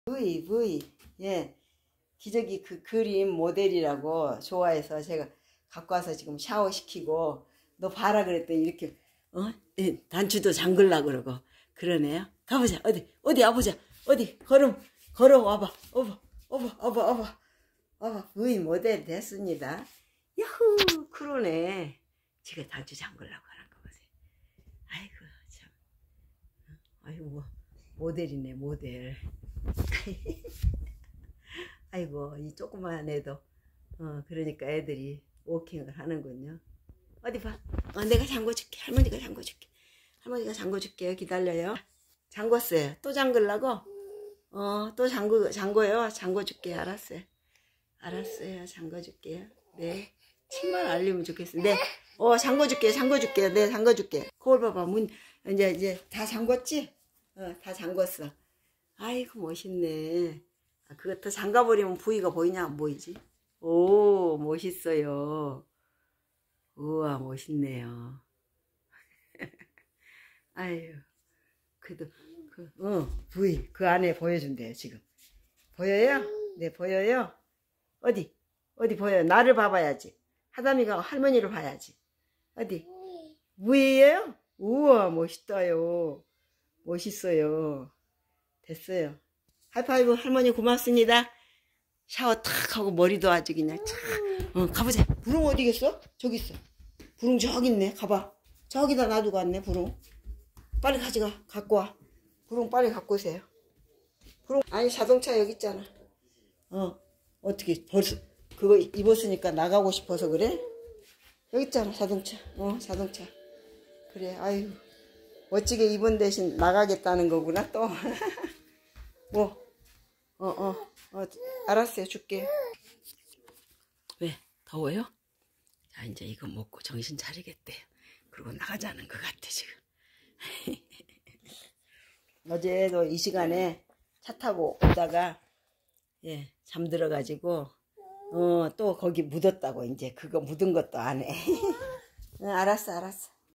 V. 예. 기저귀 그 그림 모델이라고 좋아해서 제가 갖고 와서 지금 샤워시키고, 너 봐라 그랬더니 이렇게, 예, 단추도 잠글라 그러고, 그러네요. 가보자. 어디 와보자. 걸어 와봐. 와봐. V 모델 됐습니다. 야후, 그러네. 지가 단추 잠글라고 하는 거 보세요. 아이고, 참. 아이고, 모델이네, 모델. 아이고, 이 조그만 애도, 그러니까 애들이 워킹을 하는군요. 어디 봐. 내가 잠궈줄게. 할머니가 잠궈줄게요. 기다려요. 잠궜어요. 또 잠글라고? 또 잠궈요. 잠궈줄게요. 알았어요. 잠궈줄게요. 네. 침만 알리면 좋겠어요. 네. 잠궈줄게요. 네, 잠궈줄게요. 거울 봐봐. 문, 이제 다 잠궜지? 다 잠궜어. 아이고, 멋있네. 그거 더 잠가버리면 부위가 보이냐, 안 보이지? 오, 멋있어요. 우와, 멋있네요. 아유, 그래도, 부위, 그 안에 보여준대요, 지금. 보여요? 네, 보여요? 어디 보여요? 나를 봐봐야지. 하담이가 할머니를 봐야지. 어디? 부위예요? 우와, 멋있다요. 멋있어요. 됐어요. 하이파이브. 할머니 고맙습니다. 샤워 탁 하고 머리도 아주 그냥 촥. 가보자. 부릉 어디 있어? 저기 있어. 부릉 저기 있네. 가봐. 저기다 놔두고 왔네, 부릉. 빨리 갖고 와. 부릉 빨리 갖고 오세요. 부릉, 아니, 자동차 여기 있잖아. 어떻게, 벌써, 그거 입었으니까 나가고 싶어서 그래? 여기 있잖아, 자동차. 자동차. 그래, 아유. 멋지게 입은 대신 나가겠다는 거구나, 또. 알았어요. 줄게. 왜? 더워요? 자, 이제 이거 먹고 정신 차리겠대요. 그리고 나가자는 것 같아, 지금. 어제도 이 시간에 차 타고 오다가, 예, 잠들어가지고, 또 거기 묻었다고, 이제 그거 묻은 것도 안 해. 알았어.